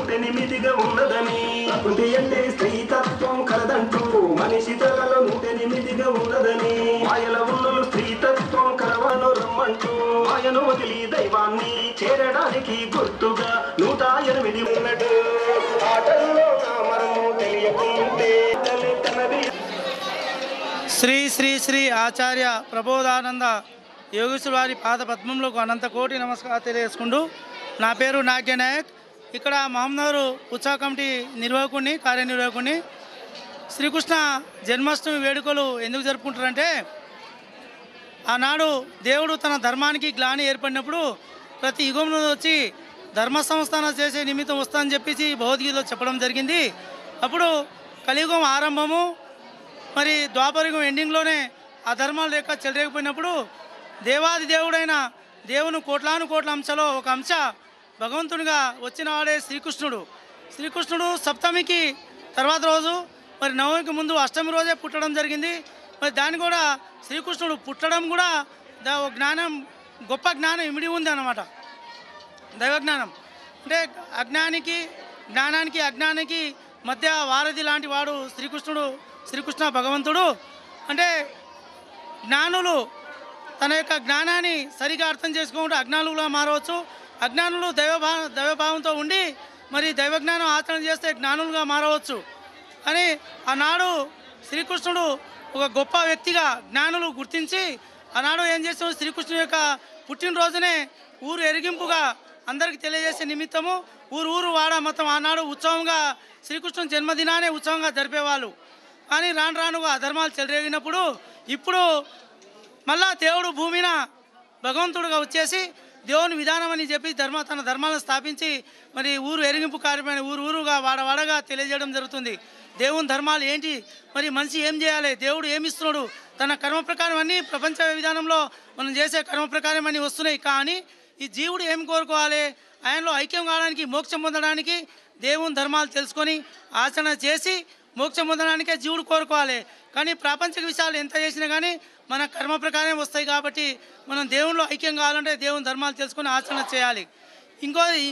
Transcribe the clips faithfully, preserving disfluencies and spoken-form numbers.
నూటెనిమిదిగా ఉన్నదని ప్రకృతి అంటే స్త్రీతత్వం కలదంటూ మనిషి తలలో నూటెనిమిదిగా ఉన్నదని మాయల ఉన్నలు స్త్రీతత్వం కలవను రమ్మంటూ మాయను వదిలి దైవాన్ని చేరడానికి గుర్తుగా నూట ఎనిమిది ఉన్నట్టు ఆటల్లో నా మరము తెలియకుంటే తనది. శ్రీ శ్రీ శ్రీ ఆచార్య ప్రబోధానంద యోగేశ్వర వారి పాద పద్మంలోకి అనంత కోటి నమస్కారం తెలియజేసుకుంటూ నా పేరు నాగ్య నాయక్. ఇక్కడ మహమ్మద్ ఉత్సవ కమిటీ నిర్వాహకుని కార్యనిర్వాహకుని. శ్రీకృష్ణ జన్మాష్టమి వేడుకలు ఎందుకు జరుపుకుంటారంటే ఆనాడు దేవుడు తన ధర్మానికి గ్లాని ఏర్పడినప్పుడు ప్రతి యుగంలో వచ్చి ధర్మ సంస్థానం చేసే నిమిత్తం వస్తా అని చెప్పేసి భగవద్గీతలో చెప్పడం జరిగింది. అప్పుడు కలియుగం ఆరంభము మరి ద్వాపరయుగం ఎండింగ్లోనే ఆ ధర్మాలు లేక చెలరేకపోయినప్పుడు దేవాది దేవుడైన దేవుని కోట్లాను కోట్ల అంశలో ఒక అంశ భగవంతునిగా వచ్చిన వాడే శ్రీకృష్ణుడు. శ్రీకృష్ణుడు సప్తమికి తర్వాత రోజు మరి నవమికి ముందు అష్టమి రోజే పుట్టడం జరిగింది. మరి దాన్ని కూడా శ్రీకృష్ణుడు పుట్టడం కూడా దా జ్ఞానం గొప్ప జ్ఞానం ఇమిడి ఉంది అన్నమాట. దైవజ్ఞానం అంటే అజ్ఞానికి జ్ఞానానికి అజ్ఞానికి మధ్య వారధి లాంటి వాడు శ్రీకృష్ణుడు. శ్రీకృష్ణ భగవంతుడు అంటే జ్ఞానులు తన యొక్క జ్ఞానాన్ని సరిగా అర్థం చేసుకుంటూ అజ్ఞానులుగా మారవచ్చు. అజ్ఞానులు దైవభా దైవభావంతో ఉండి మరి దైవజ్ఞానం ఆచరణ చేస్తే జ్ఞానులుగా మారవచ్చు. అని ఆనాడు శ్రీకృష్ణుడు ఒక గొప్ప వ్యక్తిగా జ్ఞానులు గుర్తించి ఆనాడు ఏం చేస్తున్నాడు, శ్రీకృష్ణుని యొక్క పుట్టినరోజునే ఊరు ఎరిగింపుగా అందరికీ తెలియజేసే నిమిత్తము ఊరు ఊరు వాడ మొత్తం ఆనాడు ఉత్సవంగా శ్రీకృష్ణుని జన్మదినానే ఉత్సవంగా జరిపేవాళ్ళు. కానీ రాను రానుగా అధర్మాలు చెలరేగినప్పుడు ఇప్పుడు మళ్ళా దేవుడు భూమిన భగవంతుడుగా వచ్చేసి దేవుని విధానం అని చెప్పి ధర్మ తన ధర్మాలను స్థాపించి మరి ఊరు ఎరిగింపు కార్యమైన ఊరు ఊరుగా వాడవాడగా తెలియజేయడం జరుగుతుంది. దేవుని ధర్మాలు ఏంటి, మరి మనిషి ఏం చేయాలి, దేవుడు ఏమిస్తున్నాడు, తన కర్మ ప్రకారం అన్నీ ప్రపంచ విధానంలో మనం చేసే కర్మ ప్రకారం అన్నీ వస్తున్నాయి. కానీ ఈ జీవుడు ఏం కోరుకోవాలి, ఆయనలో ఐక్యం కావడానికి మోక్షం పొందడానికి దేవుని ధర్మాలు తెలుసుకొని ఆచరణ చేసి మోక్షం పొందడానికే జీవుడు కోరుకోవాలి. కానీ ప్రాపంచిక విషయాలు ఎంత చేసినా కానీ మన కర్మ ప్రకారం వస్తాయి. కాబట్టి మనం దేవునిలో ఐక్యం కావాలంటే దేవుని ధర్మాలు తెలుసుకొని ఆచరణ చేయాలి. ఇంకోది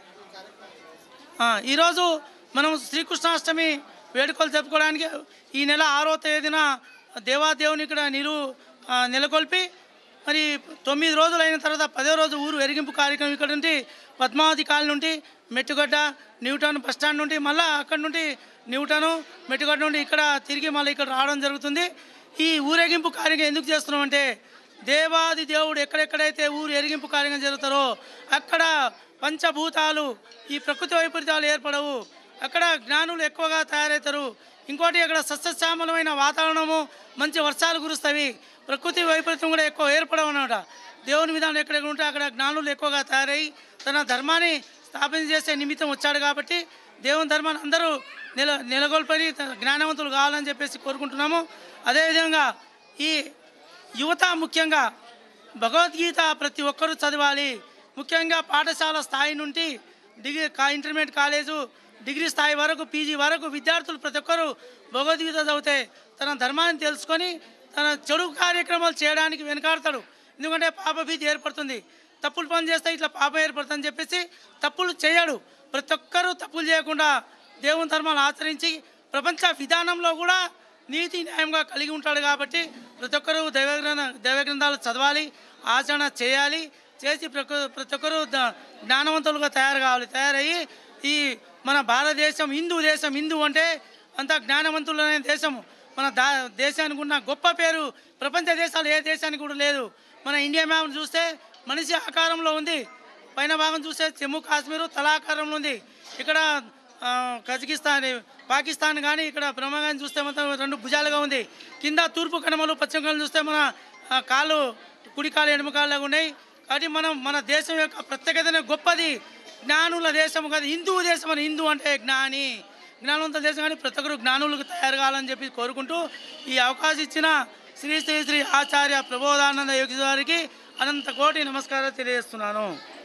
ఈరోజు మనం శ్రీకృష్ణాష్టమి వేడుకలు జరుపుకోవడానికి ఈ నెల ఆరో తేదీన దేవాదేవుని ఇక్కడ నిలు నెలకొల్పి మరి తొమ్మిది రోజులు అయిన తర్వాత పదో రోజు ఊరు ఎరిగింపు కార్యక్రమం ఇక్కడ నుండి పద్మావతి కాలనీ నుండి మెట్టుగడ్డ న్యూటన్ బస్ స్టాండ్ నుండి మళ్ళీ అక్కడ నుండి న్యూటను మెట్టుగడ్డ నుండి ఇక్కడ తిరిగి మళ్ళీ ఇక్కడ రావడం జరుగుతుంది. ఈ ఊరేగింపు కార్యక్రమం ఎందుకు చేస్తున్నామంటే దేవాది దేవుడు ఎక్కడెక్కడైతే ఊరు ఎరిగింపు కార్యక్రమం జరుగుతారో అక్కడ పంచభూతాలు ఈ ప్రకృతి వైపరీత్యాలు ఏర్పడవు, అక్కడ జ్ఞానులు ఎక్కువగా తయారవుతారు. ఇంకోటి అక్కడ సస్యశ్యామలమైన వాతావరణము, మంచి వర్షాలు కురుస్తాయి. ప్రకృతి వైపరీత్యం కూడా ఎక్కువ ఏర్పడవు అన్నమాట. దేవుని విధానం ఎక్కడెక్కడ ఉంటే అక్కడ జ్ఞానులు ఎక్కువగా తయారై తన ధర్మాన్ని స్థాపన చేసే నిమిత్తం వచ్చాడు. కాబట్టి దేవుని ధర్మాన్ని అందరూ నిల నెలకొల్పని జ్ఞానవంతులు కావాలని చెప్పేసి కోరుకుంటున్నాము. అదేవిధంగా ఈ యువత ముఖ్యంగా భగవద్గీత ప్రతి ఒక్కరూ చదవాలి. ముఖ్యంగా పాఠశాల స్థాయి నుండి డిగ్రీ ఇంటర్మీడియట్ కాలేజు డిగ్రీ స్థాయి వరకు పీజీ వరకు విద్యార్థులు ప్రతి ఒక్కరూ భగవద్గీత చదివితే తన ధర్మాన్ని తెలుసుకొని తన చెడు కార్యక్రమాలు చేయడానికి వెనకాడతాడు. ఎందుకంటే పాప భీతి ఏర్పడుతుంది, తప్పులు పని చేస్తే ఇట్లా పాప ఏర్పడుతుందని చెప్పేసి తప్పులు చేయడు. ప్రతి ఒక్కరూ తప్పులు చేయకుండా దేవుని ధర్మాలు ఆచరించి ప్రపంచ విధానంలో కూడా నీతి న్యాయంగా కలిగి ఉంటాడు. కాబట్టి ప్రతి ఒక్కరూ దైవగ్రంథ దైవగ్రంథాలు చదవాలి, ఆచరణ చేయాలి. చేసి ప్రతి ప్రతి ఒక్కరూ జ్ఞానవంతులుగా తయారు కావాలి. తయారయ్యి ఈ మన భారతదేశం హిందూ దేశం, హిందూ అంటే అంత జ్ఞానవంతులైన దేశము. మన దా దేశానికి ఉన్న గొప్ప పేరు ప్రపంచ దేశాలు ఏ దేశానికి కూడా లేదు. మన ఇండియా మ్యాప్ చూస్తే మనిషి ఆకారంలో ఉంది, పైన భాగం చూస్తే జమ్మూ కాశ్మీరు తలాకారంలో ఉంది. ఇక్కడ కజకిస్తాన్ పాకిస్తాన్ కానీ ఇక్కడ బ్రహ్మగాని చూస్తే మొత్తం రెండు భుజాలుగా ఉంది. కింద తూర్పు కనుమలు పశ్చిమ కనుమలు చూస్తే మన కాళ్ళు కుడి కాళ్ళు ఎడమ కాళ్ళగా ఉన్నాయి. కాబట్టి మనం మన దేశం యొక్క ప్రత్యేకతనే గొప్పది, జ్ఞానుల దేశం కాదు హిందూ దేశం అని. హిందూ అంటే జ్ఞాని, జ్ఞానవంతుల దేశం కానీ ప్రతి ఒక్కరు జ్ఞానులకు తయారు కావాలని చెప్పి కోరుకుంటూ ఈ అవకాశం ఇచ్చిన శ్రీ శ్రీ శ్రీ ఆచార్య ప్రబోధానంద యోగి వారికి అనంత కోటి నమస్కారాలు తెలియజేస్తున్నాను.